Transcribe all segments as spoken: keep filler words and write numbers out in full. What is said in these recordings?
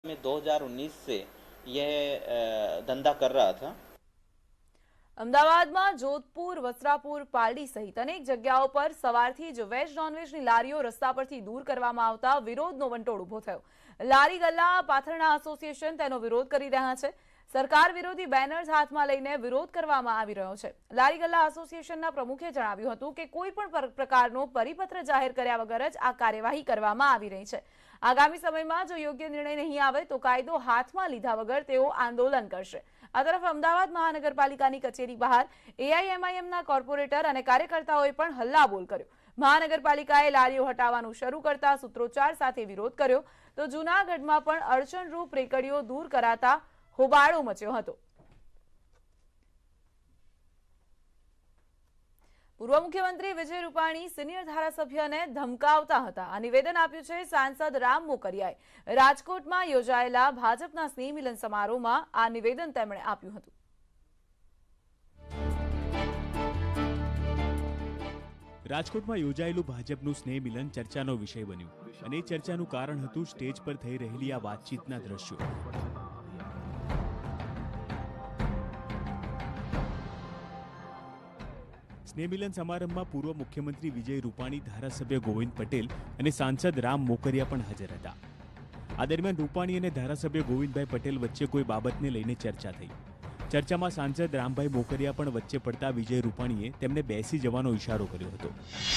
में दो हज़ार उन्नीस से यह धंधा कर रहा था। અમદાવાદમાં જોધપુર, વસ્ત્રાપુર, પાલડી સહિત અનેક જગ્યાઓ પર સવારથી જ વેજ નોનવેજની લારીઓ રસ્તા પરથી દૂર કરવામાં આવતા વિરોધનો વંટોળ ઉભો થયો. લારી ગલ્લા પાથરણા એસોસિએશન તેનો વિરોધ કરી રહ્યા છે. સરકાર વિરોધી બેનર્સ હાથમાં લઈને વિરોધ કરવામાં આવી રહ્યો છે. લારી ગલ્લા એસોસિએશનના પ્રમુખે જણાવ્યું હતું કે કોઈ પણ પ્રકારનો પરિપત્ર જાહેર કર્યા વગર જ આ કાર્યવાહી કરવામાં આવી રહી છે. આગામી સમયમાં જો યોગ્ય નિર્ણય નહીં આવે તો કાયદો હાથમાં લીધા વગર તેઓ આંદોલન કરશે. આ તરફ અમદાવાદ મહાનગરપાલિકાની કચેરી બહાર એઆઈએમઆઈએમના કોર્પોરેટર અને કાર્યકર્તાઓએ પણ હલ્લાબોલ કર્યો. મહાનગરપાલિકાએ લારીઓ હટાવવાનું શરૂ કરતા સૂત્રોચ્ચાર સાથે વિરોધ કર્યો તો જૂનાગઢમાં પણ અડચણરૂપ રેકડીઓ દૂર કરાતા હોબાળો મચ્યો હતો. પૂર્વ મુખ્યમંત્રી વિજય રૂપાણી સિનિયર ધારાસભ્યને ધમકાવતા હતા. આ નિવેદન આપ્યું છે સાંસદ રામ મોકરિયાએ. રાજકોટમાં યોજાયેલા ભાજપના સ્નેહ મિલન સમારોહમાં આ નિવેદન તેમણે આપ્યું હતું. રાજકોટમાં યોજાયેલું ભાજપનું સ્નેહ મિલન ચર્ચાનો વિષય બન્યું અને એ ચર્ચાનું કારણ હતું સ્ટેજ પર થઈ રહેલી આ વાતચીતના દ્રશ્યો. સ્નેહ મિલન સમારંભમાં પૂર્વ મુખ્યમંત્રી વિજય રૂપાણી, ધારાસભ્ય ગોવિંદ પટેલ અને સાંસદ રામ મોકરિયા પણ હાજર હતા. આ દરમિયાન રૂપાણી અને ધારાસભ્ય ગોવિંદભાઈ પટેલ વચ્ચે કોઈ બાબતને લઈને ચર્ચા થઈ. ચર્ચામાં સાંસદ રામભાઈ મોકરિયા પણ વચ્ચે પડતા વિજય રૂપાણીએ તેમને બેસી જવાનો ઇશારો કર્યો હતો.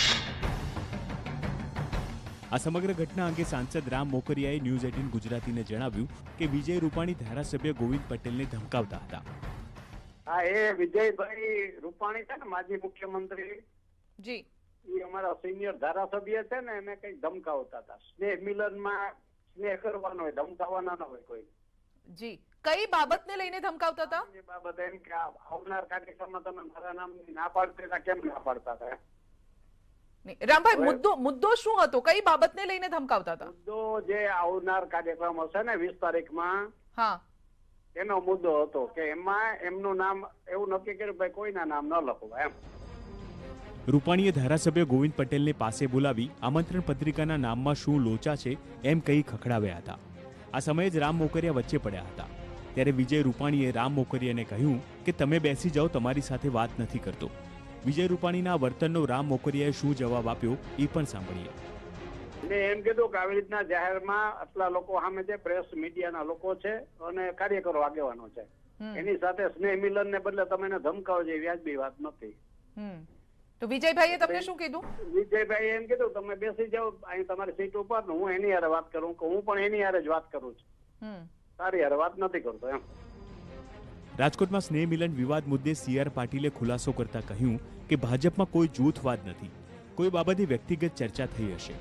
આ સમગ્ર ઘટના અંગે સાંસદ રામ મોકરિયાએ ન્યૂઝ એટીન ગુજરાતીને જણાવ્યું કે વિજય રૂપાણી ધારાસભ્ય ગોવિંદ પટેલને ધમકાવતા હતા. હા, એ વિજયભાઈ રૂપાણી છે ને, માજી મુખ્યમંત્રી જી, એ અમારા સિનિયર ધારાસભ્ય છે ને, એને કઈ ધમકાવતા હતા. સ્નેહ મિલનમાં સ્નેહ કરવાનો હોય, ધમકાવવાના ન હોય કોઈ. જી, કઈ બાબતને લઈને ધમકાવતા હતા? એ બાબત એમ કે આવનાર કાર્યક્રમમાં તમે મારા નામની ના પાડતા હતા, કેમ ના પાડતા હતા? રામભાઈ, મુદ્દો મુદ્દો શું હતો? કઈ બાબતને લઈને ધમકાવતા હતા? મુદ્દો જે આવનાર કાર્યક્રમ હશે ને વીસ તારીખમાં, હા, એનો મુદ્દો હતો કે એમાં એમનું નામ એવું નક્કી કર્યું ભાઈ કોઈના નામ ન લખવા એમ. રૂપાણીએ ધારાસભ્ય ગોવિંદ પટેલને પાસે બોલાવી આમંત્રણ પત્રિકાના નામમાં શું લોચા છે એમ કહી ખખડાવ્યા હતા. આ સમયે જ રામ મોકરિયા વચ્ચે પડ્યા હતા. ત્યારે વિજય રૂપાણીએ રામ મોકરિયાને કહ્યું કે તમે બેસી જાઓ, તમારી સાથે વાત નથી કરતો. વિજય રૂપાણીના વર્તનનો રામ મોકરિયાએ શું જવાબ આપ્યો એ પણ સાંભળીએ. એટલે એમ કીધું કે આવી રીતના જાહેરમાં આટલા લોકો સામે છે, પ્રેસ મીડિયાના લોકો છે અને કાર્યકરો આગેવાનો છે, એની સાથે સ્નેહ મિલન ને બદલે તમે એને ધમકાવો છે, વ્યાજબી વાત નથી. તો વિજયભાઈએ તમને શું કીધું? વિજયભાઈ એમ કીધું તમે બેસી જાઓ અહીં તમારી સીટ ઉપર, હું એની હારે વાત કરું, હું પણ એની હારે જ વાત કરું છું, તારી હારે વાત નથી કરતો એમ. રાજકોટમાં સ્નેહ મિલન વિવાદ મુદ્દે સી આર પાટીલે ખુલાસો કરતા કહ્યું કે ભાજપમાં કોઈ જૂથવાદ નથી, કોઈ બાબતે વ્યક્તિગત ચર્ચા થઈ હશે.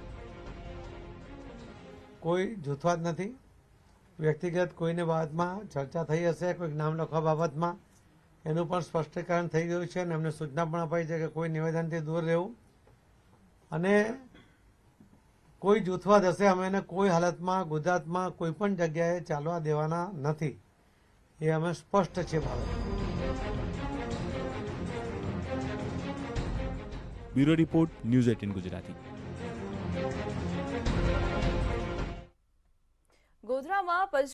કોઈ જૂથવાદ નથી, વ્યક્તિગત કોઈને બાબતમાં ચર્ચા થઈ હશે, કોઈક નામ લખવા બાબતમાં, એનું પણ સ્પષ્ટીકરણ થઈ ગયું છે અને એમને સૂચના પણ અપાઈ છે કે કોઈ નિવેદનથી દૂર રહેવું. અને કોઈ જૂથવાદ હશે, અમે એને કોઈ હાલતમાં ગુજરાતમાં કોઈ પણ જગ્યાએ ચાલવા દેવાના નથી, એ અમે સ્પષ્ટ છે. Bureau report, news eighteen Gujarati. ગોધરામાં